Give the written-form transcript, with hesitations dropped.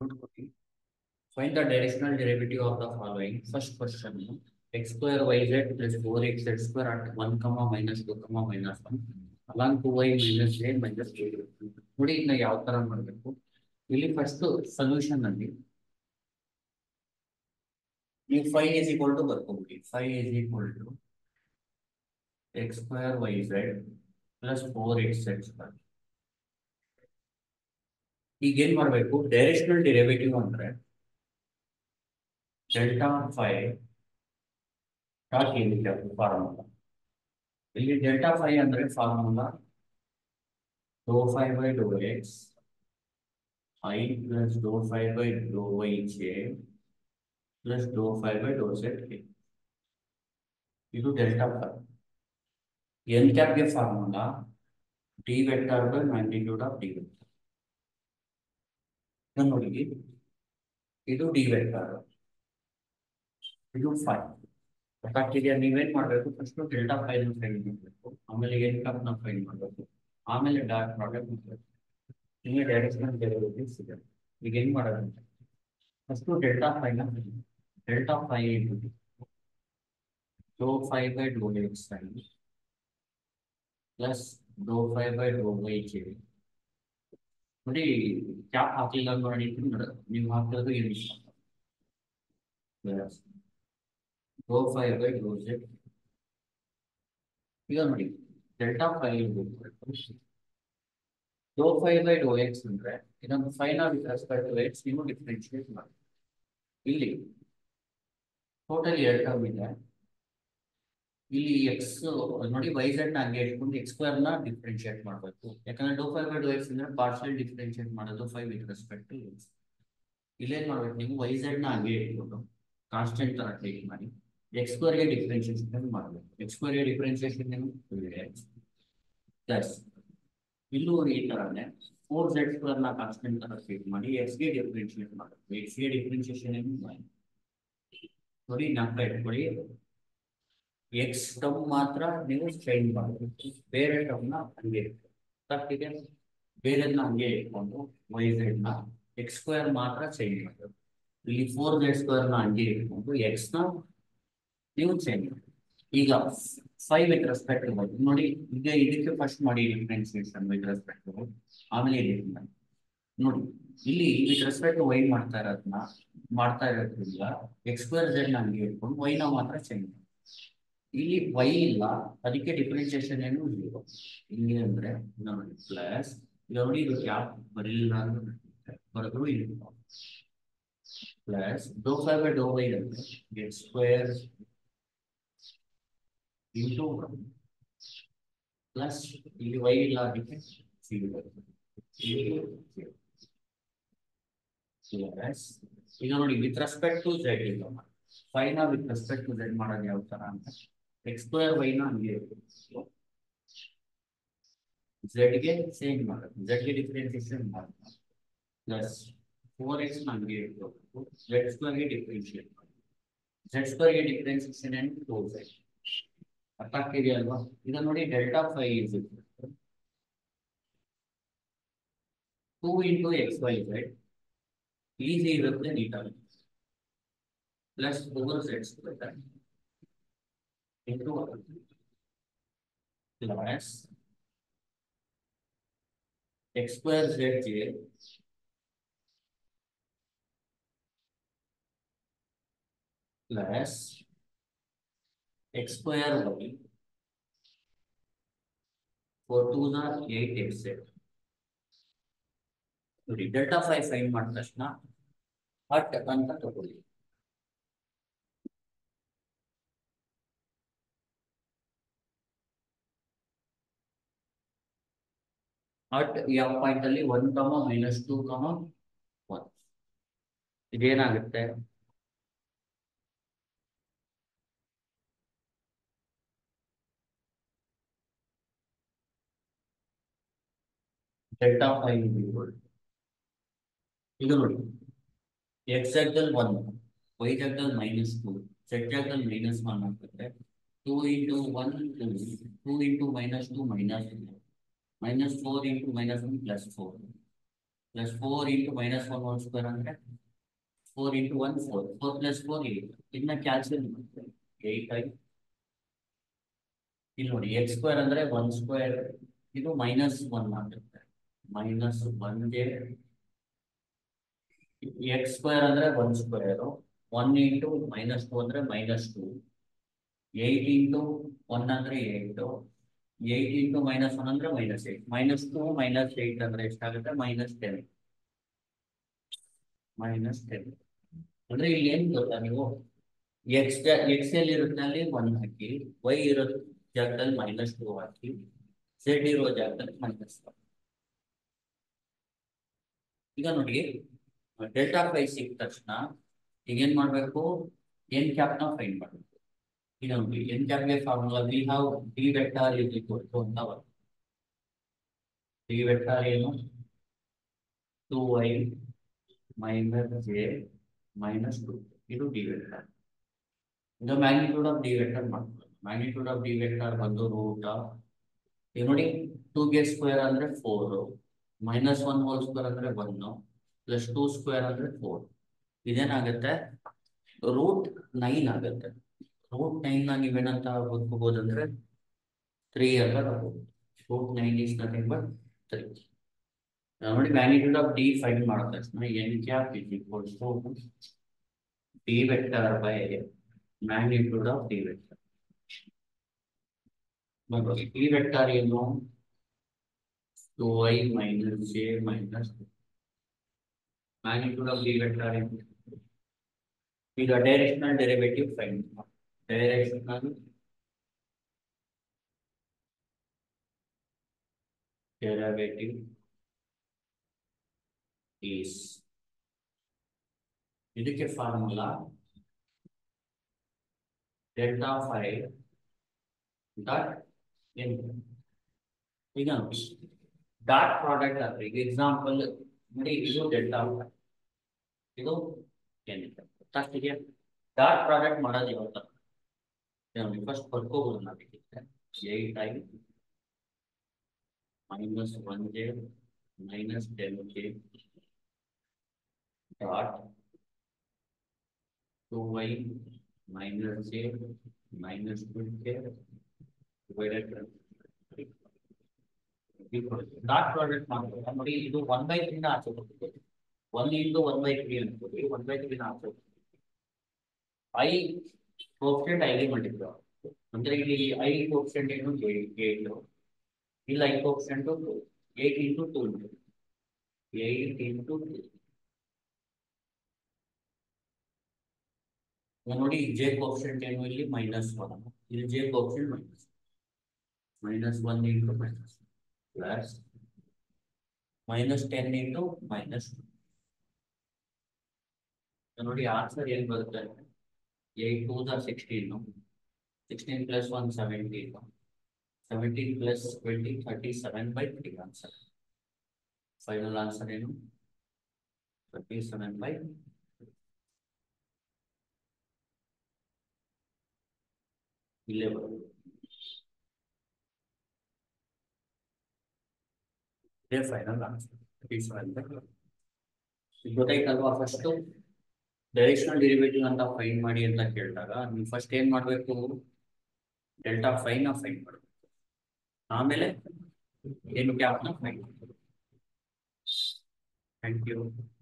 Find the directional derivative of the following. First question, x square yz plus 4xz square at 1 comma minus 2 comma minus 1 along 2y minus a minus 2. ನೋಡಿ ಇನ್ನು ಯಾವ ತರ ಮಾಡಬೇಕು. ಇಲ್ಲಿ first solution ಅಲ್ಲಿ ನೀವು 5 is equal to ಬರ್ಕೋಬಿಡಿ. 5 is equal to x square yz plus 4xz square. ಈಗ ಏನ್ ಮಾಡಬೇಕು, ಡೈರೆಕ್ಷನಲ್ ಡೆರಿವೇಟಿವ್ ಅಂದ್ರೆ ಡೆಲ್ಟಾ 5 ಡಾಟ್ ಏನಿದೆ ಫಾರ್ಮುಲಾ. ಇಲ್ಲಿ ಡೆಲ್ಟಾ 5 ಅಂದ್ರೆ formula do 5 by do x i plus do 5 by do y j plus do 5 by do z k. ಇದು delta 5. N ಕ್ಯಾಪ್ಗೆ formula d vector by magnitude of d vector. ನೋಡಿ, ಇದು D vector, ಇದು 5. ಗೊತ್ತಾಗ್ತಿದೆಯಾ? ನೀವೇನ್ ಮಾಡ್ಬೇಕು, first delta 5 ನ find ಮಾಡಬೇಕು, ಆಮೇಲೆ ಎನ್ ಕ್ಯಾಪ್ ನ ಫೈಂಡ್ ಮಾಡಬೇಕು, ಆಮೇಲೆ ಡಾಟ್ ಪ್ರಾಡಕ್ಟ್ ಮಾಡಬೇಕು. ನಿಮಗೆ ಡೈರೆಕ್ಷನಲ್ ಡೆರಿವೇಟಿವ್ ಸಿಗುತ್ತೆ. ಈಗ ಏನ್ ಮಾಡೋದಂತ, ಫಸ್ಟ್ ಡೆಲ್ಟಾ 5 ನ delta 5 into do 5 by do x plus do 5 by do y j. ನೋಡಿ, ಕ್ಯಾಪ್ ಹಾಕಲಿಲ್ಲ ನೋಡಿ, ನೀವು ಹಾಕಿರೋದು ಏನು plus do 5 by do z. ಈಗ ನೋಡಿ, delta 5 do 5 by do x ಅಂದ್ರೆ ಇದೊಂದು 5 ನ ವಿತ್ ರೆಸ್ಪೆಕ್ಟ್ ಟು ಎಕ್ಸ್ ನೀವು ಡಿಫ್ರೆನ್ಶಿಯೇಟ್ ಮಾಡಿ. ಇಲ್ಲಿ ಟೋಟಲ್ 2 ಟರ್ಮ್ ಇದೆ. ಇಲ್ಲಿ ಎಕ್ಸ್ ನೋಡಿ, ವೈ ಝೆಡ್ ನ ಹಂಗೆ ಇಟ್ಕೊಂಡು ಎಕ್ಸ್ ಸ್ಕ್ವೇರ್ ನ ಡಿಫ್ರೆನ್ಶಿಯೇಟ್ ಮಾಡಬೇಕು. ಯಾಕಂದ್ರೆ ಡೋ 5 ಬೈ ಡೋ ಎಕ್ಸ್ ಅಂದ್ರೆ ಪಾರ್ಷಿಯಲ್ ಡಿಫ್ರೆನ್ಶಿಯೇಟ್ ಮಾಡೋದು 5 ವಿತ್ ರೆಸ್ಪೆಕ್ಟ್ ಟು ಎಕ್ಸ್. ಇಲ್ಲೇನ್ ಮಾಡ್ಬೇಕು, ನೀವು ವೈ ಝೆಡ್ ನ ಹಂಗೆ ಇಟ್ಕೊಂಡು ಕಾನ್ಸ್ಟೆಂಟ್ ತರ ಟೇಕ್ ಮಾಡಿ ಎಕ್ಸ್ ಸ್ಕ್ವೇರ್ ಗೆ ಡಿಫ್ರೆನ್ಶಿಯೇಷನ್ ಮಾಡಬೇಕು. ಎಕ್ಸ್ ಸ್ಕ್ವೇರ್ ಗೆ ಡಿಫ್ರೆನ್ಶಿಯೇಷನ್ ಏನು ಪ್ಲಸ್ ಇಲ್ಲೂ ಈ ತರನೇ 4z ಸ್ಕ್ವೇರ್ ನ ಕಾನ್ಸ್ಟೆಂಟ್ ತರ ಟೇಕ್ ಮಾಡಿ ಎಕ್ಸ್ ಗೆ ಡಿಫ್ರೆನ್ಶಿಯೇಟ್ ಮಾಡಬೇಕು. ಎಕ್ಸ್ ಗೆ ಡಿಫ್ರೆನ್ಶಿಯೇಷನ್ ಏನು ನೋಡಿ, ನಾಲ್ಕ ಇಟ್ಕೊಳ್ಳಿ. ಎಕ್ಸ್ ಟರ್ಮ್ ಮಾತ್ರ ನೀವು ಚೇಂಜ್ ಮಾಡಬೇಕು, ಬೇರೆ ಟರ್ಮ್ ನ ಹಂಗೆ ಇಟ್ಕೊಳ್ಳಿ. ಬೇರೆದ್ನ ಹಂಗೆ ಇಟ್ಕೊಂಡು ವೈ ಝೆಡ್ ನ ಎಕ್ಸ್ ಸ್ಕ್ವೇರ್ ಮಾತ್ರ ಚೇಂಜ್ ಮಾಡಬೇಕು. ಇಲ್ಲಿ 4z ಸ್ಕ್ವೇರ್ ನ ಹಂಗೆ ಇಟ್ಕೊಂಡು ಎಕ್ಸ್ ನ ನೀವು ಚೇಂಜ್ ಮಾಡಿ. ಈಗ 5 ವಿತ್ ರೆಸ್ಪೆಕ್ಟ್ ಟು ನೋಡಿ, ಈಗ ಇದಕ್ಕೆ ಫಸ್ಟ್ ಮಾಡಿ ಡಿಫ್ರೆನ್ಸಿಯೇಷನ್ ವಿತ್ ರೆಸ್ಪೆಕ್ಟ್ ಟು, ಆಮೇಲೆ ಇದಕ್ಕೆ ಮಾಡಿ. ನೋಡಿ, ಇಲ್ಲಿ ವಿತ್ ರೆಸ್ಪೆಕ್ಟ್ ಟು ವೈ ಮಾಡ್ತಾ ಇರೋದ್ರಿಂದ ಎಕ್ಸ್ ಸ್ಕ್ವೇರ್ ಝೆಡ್ ನ ಹಂಗೆ ಇಟ್ಕೊಂಡು ವೈ ನ ಮಾತ್ರ ಚೇಂಜ್ ಮಾಡಿ. ಇಲ್ಲಿ ವೈ ಇಲ್ಲ, ಅದಕ್ಕೆ ಡಿಫ್ರೆನ್ಸಿಯೇಷನ್ ಏನು 0. ಹಿಂಗೆ ಅಂದ್ರೆ ನೋಡಿ ಪ್ಲಸ್ ನೋಡಿ, ಇದು ಕ್ಯಾಪ್ ಬರಲಿಲ್ಲ ಅಂದ್ರೆ ಬರೆದ್ರು ಇಲ್ಲಿ plus do 5 by do y ಅಂದ್ರೆ ಎಕ್ಸ್ ಸ್ಕ್ವೇರ್ ಇಂಟು ಪ್ಲಸ್ ಇಲ್ಲಿ ವೈ ಇಲ್ಲ, ಅದಕ್ಕೆ ಈಗ ನೋಡಿ, ವಿತ್ ರೆಸ್ಪೆಕ್ಟ್ ಟು ಝೆಡ್ ಇಲ್ಲ 5 ನ ವಿತ್ ರೆಸ್ಪೆಕ್ಟ್ ಟು ಝೆಡ್ ಮಾಡೋದು ಯಾವ ತರ ಅಂತ, ಎಕ್ಸ್ ಸ್ಕ್ವೇರ್ ವೈ ನ ಹಂಗೆ ಝೆಡ್ ಗೆ ಚೇಂಜ್ ಮಾಡೋದು, ಝೆಡ್ ಗೆ ಡಿಫ್ರೆನ್ಸಿಯೇಷನ್ ಮಾಡೋದು ಪ್ಲಸ್ 4x ನ ಹಂಗೆ ಇಟ್ಕೋಬೇಕು, ಝೆಡ್ ಸ್ಕ್ವೇರ್ ಗೆ ಡಿಫ್ರೆನ್ಶಿಯೇಟ್ ಮಾಡಿ. ಝೆಡ್ ಸ್ಕ್ವೇರ್ ಗೆ ಡಿಫ್ರೆನ್ಸಿಯೇಷನ್ ಏನು 2z. ಅರ್ಥ ಆಗ್ತಿದೆಯಲ್ವಾ? ಈಗ ನೋಡಿ, delta 5 is 2 into xyz easy ಇರುತ್ತೆ ನೀಟಾಗಿ plus 4z square into plus x square z ಗೆ ಪ್ಲಸ್ ಎಕ್ಸ್ ಸ್ಕ್ವೇರ್ ವೈ 4 2 ನ 8xz. ನೋಡಿ, ಡೆಲ್ಟಾ 5 ಫೈಂಡ್ ಮಾಡಿದ ತಕ್ಷಣ ಹಟ್ ಅಂತ ತಗೊಳ್ಳಿ. ಹಟ್ ಯಾವ ಪಾಯಿಂಟ್ ಅಲ್ಲಿ 1 -2 1 ಇದೇನಾಗುತ್ತೆ, ಡೆಲ್ಟಾ 5 ಈಗ ನೋಡಿ, ಎಕ್ಸ್ ಜಾಗದಲ್ಲಿ 1, ವೈ ಜಾಗದಲ್ಲಿ -2, ಝೆಡ್ ಜಾಗದಲ್ಲಿ -1 ಆಗ್ತದೆ. 2 into 1 2 into -2 -2 -4 into -1 +4 plus 4 into minus 1 whole square ಅಂದರೆ 4 ಇಂಟು 1 4 4 ಪ್ಲಸ್ 4 8 ಇದನ್ನ ಕ್ಯಾನ್ಸಲ್ ಮಾಡ್ತಾರೆ 8 ಆಗಿ ಇಲ್ಲಿ ನೋಡಿ ಎಕ್ಸ್ ಸ್ಕ್ವೇರ್ ಅಂದರೆ 1 ಸ್ಕ್ವೇರ್ ಇದು ಮೈನಸ್ 1 ಆಗುತ್ತೆ ಮೈನಸ್ 1ಗೆ ಎಕ್ಸ್ ಸ್ಕ್ವೇರ್ ಅಂದರೆ 1 ಸ್ಕ್ವೇರು 1 ಇಂಟು ಮೈನಸ್ 2 ಅಂದರೆ ಮೈನಸ್ 2 8 ಇಂಟು 1 ಅಂದರೆ 8 8 ಇಂಟು ಮೈನಸ್ 1 ಅಂದರೆ ಮೈನಸ್ 8 ಮೈನಸ್ 2 ಮೈನಸ್ 8 ಅಂದರೆ ಎಷ್ಟಾಗುತ್ತೆ ಮೈನಸ್ 10 ಅಂದ್ರೆ ಇಲ್ಲಿ ಏನ್ ಗೊತ್ತಾ ನೀವು ಎಕ್ಸ್ ಎಲ್ ಇರುತ್ತೆ ಅಲ್ಲಿ 1 ಹಾಕಿ ವೈ ಇರೋ ಜಾಗದಲ್ಲಿ ಮೈನಸ್ 2 ಹಾಕಿ ಝೆಡ್ ಇರೋ ಜಾಗದಲ್ಲಿ ಮೈನಸ್ 1 ಈಗ ನೋಡಿ ಡೆಲ್ಟಾ ಫೈ ಸಿಕ್ಕ ತಕ್ಷಣ ಈಗ ಏನ್ ಮಾಡ್ಬೇಕು ಎನ್ ಕ್ಯಾಪ್ ನ ಫೈಂಡ್ ಮಾಡ್ಬೇಕು ಈಗ ನೋಡಿ ಎನ್ ಕ್ಯಾಪ್ಗೆ formula we have d vector is equal to ಅಂತ ಬರುತ್ತೆ ಡಿ ವೆಕ್ಟಾರ್ ಏನು 2y ಮೈನಸ್ ಜೆ ಮೈನಸ್ 2 ಇದು ಡಿ ವೆಕ್ಟಾರ್ ಈಗ ಮ್ಯಾಗ್ನಿಟ್ಯೂಡ್ ಆಫ್ ಡಿ ವೆಕ್ಟಾರ್ ಮಾಡ್ಕೊಳ್ಳಿ ಮ್ಯಾಗ್ನಿಟ್ಯೂಡ್ ಆಫ್ ಡಿ ವೆಕ್ಟಾರ್ ಬಂದು ರೂಟ್ ಈಗ ನೋಡಿ 2 ಸ್ಕ್ವೇರ್ ಅಂದ್ರೆ 4 ಮೈನಸ್ 1 ಹೋಲ್ ಸ್ಕ್ವೇರ್ ಅಂದ್ರೆ 1 ಪ್ಲಸ್ 2 ಸ್ಕ್ವೇರ್ ಅಂದ್ರೆ 4 ಇದೇನಾಗುತ್ತೆ ರೂಟ್ 9 ಆಗುತ್ತೆ ರೂಟ್ 9 ನ ನೀವೇನಂತ ಬರ್ಕೋಬಹುದಂದ್ರೆ 3 ಅಂತ ರೂಟ್ 9 ಇಸ್ ನಥಿಂಗ್ ಬಟ್ 3 ನೋಡಿ ಮ್ಯಾಗ್ನಿಟ್ಯೂಡ್ ಆಫ್ ಡಿ ಫೈಂಡ್ ಮಾಡಿದ ತಕ್ಷಣ n cap is equals to d vector by magnitude of d vector ನೋಡಿ ಡಿ ವೆಕ್ಟರ್ ಏನು 2y minus j minus 2 magnitude of d vector ಏನು ಈಗ directional derivative find directional derivative is ಇದಕ್ಕೆ formula delta phi dot n ಈಗ dot product ಆದ್ರೆ ಈಗ example ನೋಡಿ ಇದು ಡೆಲ್ಟಾ ಫೈ ಇದು ಎನ್ ಫಸ್ಟಿಗೆ ಡಾಟ್ ಪ್ರಾಡಕ್ಟ್ ಮಾಡೋದು ಯಾವತ್ತ ಫಸ್ಟ್ ಬರ್ಕೋಬಹುದು ನಾವಿದ್ರೆ 8i minus 1j minus 10j dot 2y minus j minus 2j divided dot product ಮಾಡ್ಬೋದು ನೋಡಿ ಇದು 1/3 ನ ಆಚೆ ಹೋಗ್ತದೆ 1 into 1/3 ಅನ್ಕೋತೀವಿ 1/3 ನ ಆಚೆ ಐ ಕೋಫಿಷಿಯಂಟ್ ಐಗೆ ಮಲ್ಟಿಪ್ಲೈ ಅಂದ್ರೆ ಇಲ್ಲಿ ಐ ಕೋಫಿಷಿಯಂಟ್ ಏನು 8 ಇಲ್ಲಿ ಐ ಕೋಫಿಷಿಯಂಟ್ 8 into 2 8 into 2 ನೋಡಿ ಜೆ ಕೋಫಿಷಿಯಂಟ್ ಏನು ಇಲ್ಲಿ -1 ಇಲ್ಲಿ j coefficient -1 into minus plus -10 into -2 ನೋಡಿ ಆನ್ಸರ್ ಏನು ಬರುತ್ತೆ 8 2s are 16 16 plus 1 17 17 plus 20 37/3 answer final answer ಏನು 37/3 ಇಲ್ಲೇ ಬರುತ್ತೆ ಇದೇ ಫೈನಲ್ ಆನ್ಸರ್ 37/3 ಗೊತ್ತಾಯ್ತಲ್ವಾ ಫಸ್ಟ್ ಡೈರೆಕ್ಷನಲ್ ಡೆರಿವೇಟಿವ್ ಅಂತ ಫೈಂಡ್ ಮಾಡಿ ಅಂತ ಕೇಳಿದಾಗ ನೀವು ಫಸ್ಟ್ ಏನ್ ಮಾಡಬೇಕು ಡೆಲ್ಟಾ ಫೈ ನ ಫೈಂಡ್ ಮಾಡಬೇಕು ಆಮೇಲೆ ಏನು ಕ್ಯಾಪ್ ನ ಫೈಂಡ್ ಮಾಡಬೇಕು ಥ್ಯಾಂಕ್ ಯು